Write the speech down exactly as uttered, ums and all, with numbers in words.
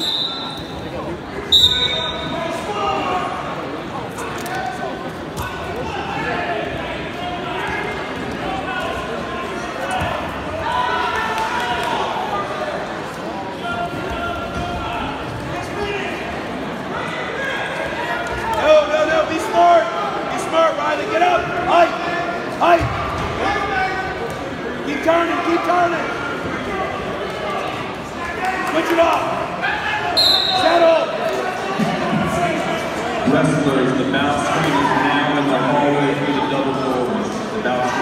Get up! Height! Height! Keep turning, keep turning! Switch it off! Settle! Wrestlers, the bout screen is now in the hallway through the double doors. The bout